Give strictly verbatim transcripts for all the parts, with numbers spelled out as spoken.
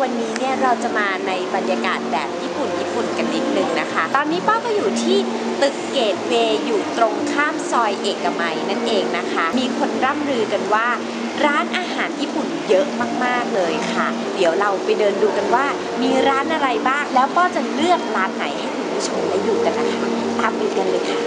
วันนี้เนี่ยเราจะมาในบรรยากาศแบบญี่ปุ่นญี่ปุ่นกันนิดนึงนะคะตอนนี้ป้าก็อยู่ที่ตึกเกตเวย์อยู่ตรงข้ามซอยเอกมัยนั่นเองนะคะมีคนร่ำลือกันว่าร้านอาหารญี่ปุ่นเยอะมากๆเลยค่ะเดี๋ยวเราไปเดินดูกันว่ามีร้านอะไรบ้างแล้วป้าจะเลือกร้านไหนให้คุณผู้ชมได้ดูกันนะคะตามไปกันเลยค่ะ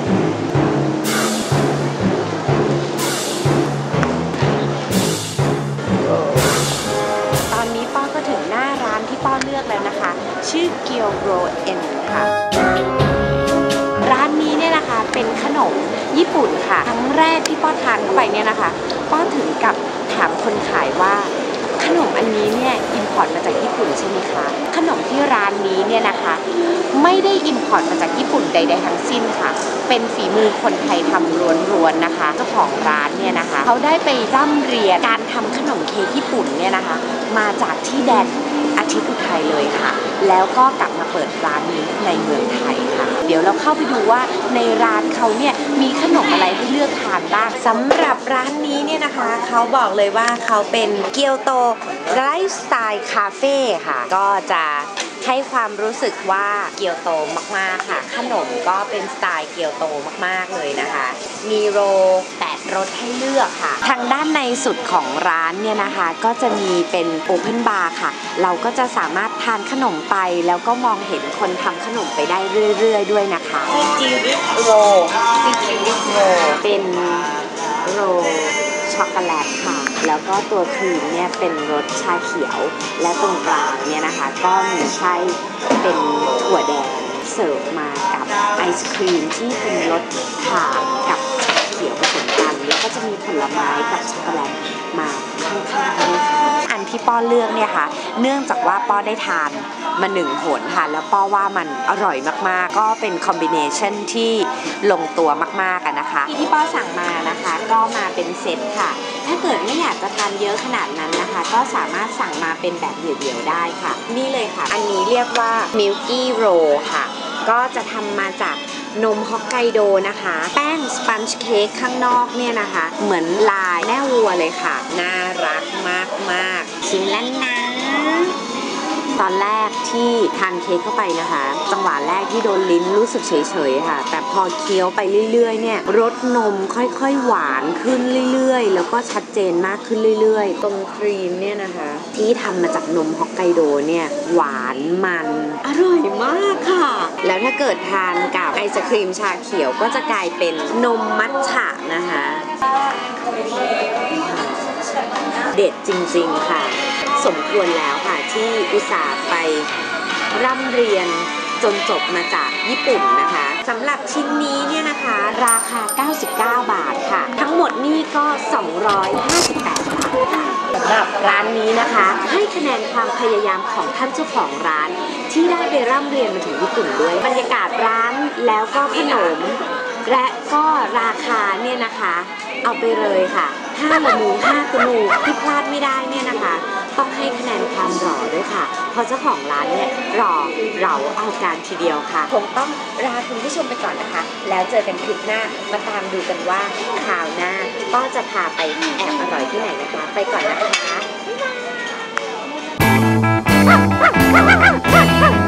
ก็ถึงหน้าร้านที่ป้อเลือกแล้วนะคะชื่อเกียวโรเอ็นค่ะร้านนี้เนี่ยนะคะเป็นขนมญี่ปุ่นค่ะครั้งแรกที่ป้อทานเข้าไปเนี่ยนะคะป้อถึงกับถามคนขายว่าขนมอันนี้เนี่ยอิมพอร์ตมาจากญี่ปุ่นใช่ไหมคะขนมที่ร้านนี้เนี่ยนะคะไม่ได้อิมพอร์ตมาจากญี่ปุ่นใดๆทั้งสิ้นค่ะเป็นฝีมือคนไทยทำล้วนๆนะคะเจ้าของร้านเนี่ยนะคะเขาได้ไปร่ำเรียนการทำขนมเค้กญี่ปุ่นเนี่ยนะคะมาจากที่แดนอาทิตย์อุทัยเลยค่ะแล้วก็กลับมาเปิดร้านนี้ในเมืองไทยค่ะเดี๋ยวเราเข้าไปดูว่าในร้านเขาเนี่ยมีขนมอะไรให้เลือกทานบ้างสำหรับร้านนี้เนี่ยนะคะเขาบอกเลยว่าเขาเป็นเกียวโตไลฟ์สไตล์คาเฟ่ค่ะก็จะให้ความรู้สึกว่าเกียวโตมากๆค่ะขนมก็เป็นสไตล์เกียวโตมากๆเลยนะคะมีโรแปดรสให้เลือกค่ะทางด้านในสุดของร้านเนี่ยนะคะก็จะมีเป็นโอเพนบาร์ค่ะเราก็จะสามารถทานขนมไปแล้วก็มองเห็นคนทำขนมไปได้เรื่อยๆด้วยนะคะซิจิริโรซิจิริโรเป็นโรช็อกโกแลตค่ะแล้วก็ตัวครีมเนี่ยเป็นรสชาเขียวและตรงกลางเนี่ยนะคะก็มีไส้เป็นถั่วแดงเสิร์ฟมากับไอศครีมที่เป็นรสถ่านกับชาเขียวผสมกันแล้วก็จะมีผลไม้กับช็อกโกแลตมาข้างๆด้วยค่ะอันที่ป้อเลือกเนี่ยค่ะเนื่องจากว่าป้อได้ทานมาหนึ่งหนค่ะแล้วป้อว่ามันอร่อยมากๆก็เป็นคอมบิเนชันที่ลงตัวมากๆกันนะคะที่ป้อสั่งมานะคะก็มาเป็นเซตค่ะถ้าเกิดไม่อยากจะทานเยอะขนาดนั้นนะคะก็สามารถสั่งมาเป็นแบบเดี่ยวๆได้ค่ะนี่เลยค่ะอันนี้เรียกว่ามิลกี้โรค่ะก็จะทำมาจากนมฮอกไกโดนะคะแป้งสปันช์เค้กข้างนอกเนี่ยนะคะเหมือนลายแม่วัวเลยค่ะน่ารักมากๆชิมแล้วนะตอนแรกที่ทานเค้กเข้าไปนะคะจังหวะแรกที่โดนลิ้นรู้สึกเฉยๆค่ะแต่พอเคี้ยวไปเรื่อยๆเนี่ยรสนมค่อยๆหวานขึ้นเรื่อยๆแล้วก็ชัดเจนมากขึ้นเรื่อยๆตรงครีมเนี่ยนะคะที่ทำมาจากนมฮอกไกโดเนี่ยหวานมันอร่อยมากค่ะแล้วถ้าเกิดทานกับไอศครีมชาเขียวก็จะกลายเป็นนมมัทฉะนะคะเด็ดจริงๆค่ะสมควรแล้วค่ะที่อุตส่าห์ไปร่ำเรียนจนจบมาจากญี่ปุ่นนะคะสำหรับชิ้นนี้เนี่ยนะคะราคาเก้าสิบเก้าบาทค่ะทั้งหมดนี่ก็สองร้อยห้าสิบแปดบาทค่ะสำหรับร้านนี้นะคะให้คะแนนความพยายามของท่านเจ้าของร้านที่ได้ไปร่ำเรียนมาถึงญี่ปุ่นด้วยบรรยากาศร้านแล้วก็ขนมและก็ราคาเนี่ยนะคะเอาไปเลยค่ะห้าละมูห้ากระมูที่พลาดไม่ได้เนี่ยนะคะต้องให้คะแนนความหล่อด้วยค่ะเพราะเจ้าของร้านเนี่ยหล่อเราเอาการทีเดียวค่ะคงต้องลาคุณผู้ชมไปก่อนนะคะแล้วเจอกันคลิปหน้ามาตามดูกันว่าคราวหน้าก็จะพาไปแอบอร่อยที่ไหนนะคะไปก่อนนะคะ